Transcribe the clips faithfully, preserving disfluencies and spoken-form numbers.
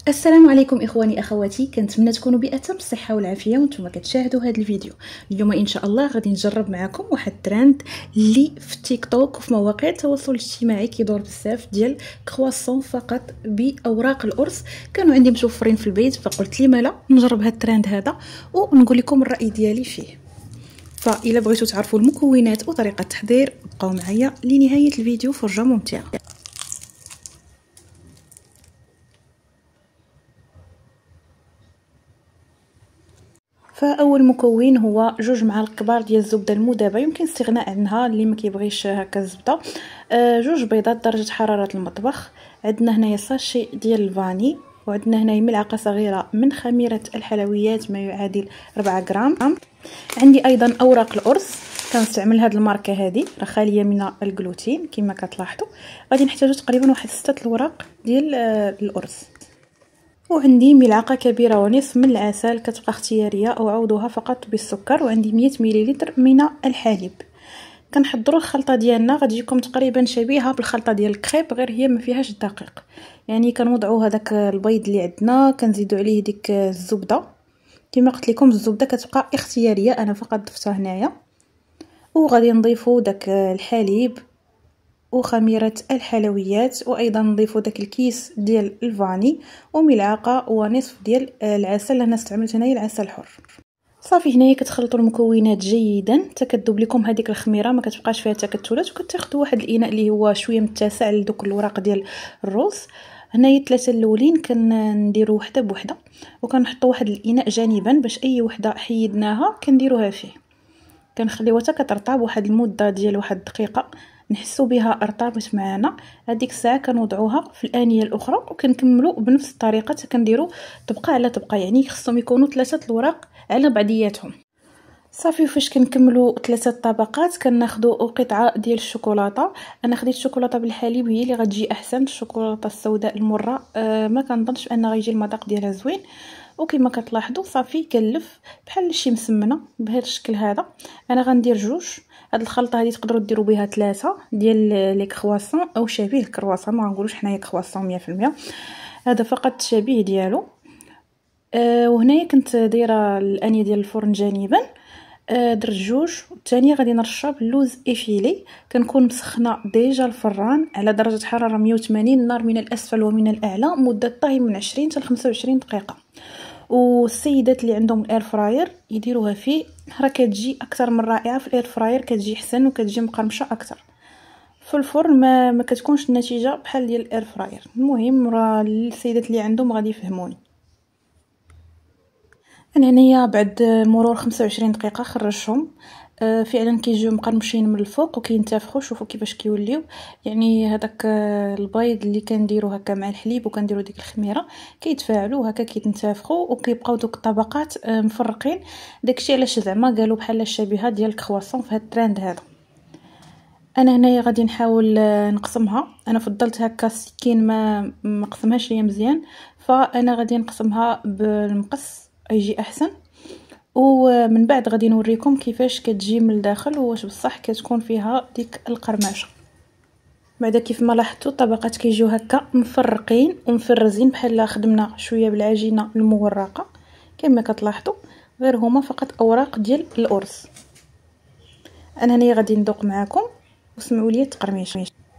السلام عليكم اخواني اخواتي، كنتمنى تكونوا باتم الصحه والعافيه وانتم كتشاهدوا هذا الفيديو. اليوم ان شاء الله غادي نجرب معكم واحد الترند اللي في تيك توك وفي مواقع التواصل الاجتماعي كيدور بزاف، ديال كرواسون فقط باوراق الارز. كانوا عندي متوفرين في البيت فقلت لي مالا نجرب هذا الترند هذا ونقول لكم الراي ديالي فيه. فإلا بغيتوا تعرفوا المكونات وطريقه التحضير بقاو معايا لنهايه الفيديو، فرجه ممتعه. فاول مكون هو جوج معالق كبار ديال الزبده المذابه، يمكن الاستغناء عنها اللي ما كيبغيش هكا الزبده. آه جوج بيضات درجه حراره المطبخ، عندنا هنايا ساشي ديال الفاني، وعندنا هنايا ملعقه صغيره من خميره الحلويات ما يعادل أربعة غرام. عندي ايضا اوراق الارز، كنستعمل هاد الماركه هذه راه خاليه من الجلوتين كما كتلاحظوا. غادي نحتاجو تقريبا واحد ستة الوراق ديال آه الارز. وعندي ملعقه كبيره ونصف من العسل، كتبقى اختياريه او عوضوها فقط بالسكر. وعندي مية مليلتر من الحليب. كنحضروا الخلطه ديالنا غادي تجيكم تقريبا شبيهه بالخلطه ديال الكريب، غير هي ما فيهاش الدقيق. يعني كنوضعوا هذاك البيض اللي عندنا، كنزيدوا عليه ديك الزبده. كما قلت لكم الزبده كتبقى اختياريه، انا فقط ضفتها هنايا. وغادي نضيفوا داك الحليب وخميره الحلويات، وايضا نضيفوا داك الكيس ديال الفاني وملعقه ونصف ديال العسل. انا استعملت هنايا العسل الحر. صافي هنايا كتخلطوا المكونات جيدا حتى كتذوب لكم هذيك الخميره، ما كتبقاش فيها تكتلات. وكتاخذوا واحد الاناء اللي هو شويه متسع لدوك الوراق ديال الروز. هنايا الثلاثه الاولين كنديروا وحده بوحده، وكنحطوا واحد الاناء جانبا باش اي وحده حيدناها كنديروها فيه. كنخليوها حتى كترطب واحد المده ديال واحد الدقيقه، نحسوا بها ارطبت معنا. هذيك الساعه كنوضعوها في الانيه الاخرى وكنكملوا بنفس الطريقه كنديروا طبقه على طبقه، يعني خصهم يكونوا ثلاثه الوراق على بعضياتهم. صافي فاش كنكملوا ثلاثه طبقات كناخذوا قطعه ديال الشوكولاته. انا خديت الشوكولاته بالحليب هي اللي غتجي احسن. الشوكولاته السوداء المره أه ما كنظنش ان غيجي المذاق ديالها زوين. وكما كتلاحظوا صافي كنلف بحال شي مسمنه بهذا الشكل هذا. انا غندير جوج. هاد الخلطه هذه تقدروا ديروا بها ثلاثه ديال لي كرواسون او شبيه الكرواسون، ما غنقولوش حنايا كرواسون مية في المية، هذا فقط شبيه ديالو. أه وهنايا كنت دايره الانيه ديال الفرن جانبا. أه درت جوج. الثانيه غادي نرشها باللوز افيلي، كنكون مسخنه ديجا الفران على درجه حراره مية وثمانين، النار من الاسفل ومن الاعلى، مده طهي من عشرين حتى خمسة وعشرين دقيقه. والسيدات اللي عندهم الاير فراير يديروها فيه، راه كتجي اكثر من رائعه. في الاير فراير كتجي احسن وكتجي مقرمشه اكثر. في الفرن ما ما كتكونش النتيجه بحال ديال الاير فراير. المهم راه السيدات اللي عندهم غادي يفهموني. انا هنايا بعد مرور خمسة وعشرين دقيقه خرجتهم. آه فعلا كيجيو مقرمشين من الفوق وكينتفخوا. شوفوا كيفاش كيوليو، يعني هذاك آه البيض اللي كنديرو هكا مع الحليب وكنديرو ديك الخميره كيتفاعلوا هكا كيتنتفخوا وكيبقاو دوك الطبقات آه مفرقين. داكشي علاش زعما قالوا بحال الشبيهه ديال الكرواسون في هذا الترند هذا. انا هنايا غادي نحاول آه نقسمها. انا فضلت هكا السكين ما مقسمهاش ليا مزيان، فانا غادي نقسمها بالمقص يجي احسن. ومن بعد غادي نوريكم كيفاش كتجي من الداخل واش بصح كتكون فيها ديك القرمشه. بعد كيف ما لاحظتوا الطبقات كيجيو هكا مفرقين ومفرزين بحال خدمنا شويه بالعجينه المورقه كما كتلاحظوا، غير هما فقط اوراق ديال الارز. انا هنايا غادي ندوق معكم واسمعوا لي التقرميش.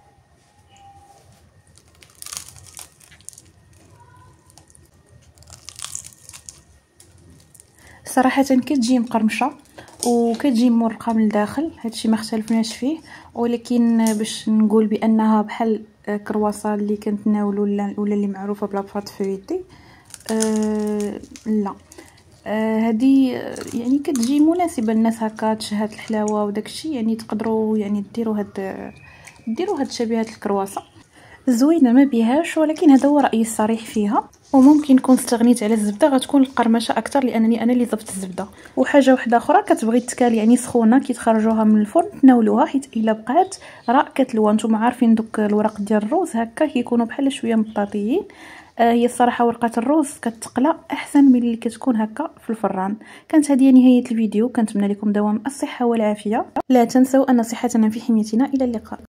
صراحه كتجي مقرمشه وكتجي مرقه من الداخل، هادشي ما اختلفناش فيه. ولكن باش نقول بانها بحال كرواسون اللي كنتناولوا ولا اللي معروفه بلا بات فويتي، أه لا هذه أه يعني كتجي مناسبه للناس هكا تشهات الحلاوه وداكشي. يعني تقدروا يعني ديروا هاد ديروا هاد شبيهات الكرواسون زوينه ما بيهاش، ولكن هذا هو رايي الصريح فيها. وممكن نكون استغنيت على الزبده غتكون القرمشه اكثر لانني انا اللي ضفت الزبده. وحاجه واحده اخرى كتبغي تكال يعني سخونه كي تخرجوها من الفرن تناولوها، حيت الا بقات راه كتلوى. نتوما عارفين دوك الورق ديال الروز هكا كيكونوا بحال شويه مطاطيين. آه هي الصراحه ورقه الروز كتقلى احسن من اللي كتكون هكا في الفران. كانت هذه نهايه الفيديو، كنتمنى لكم دوام الصحه والعافيه. لا تنسوا ان صحتنا في حميتنا. الى اللقاء.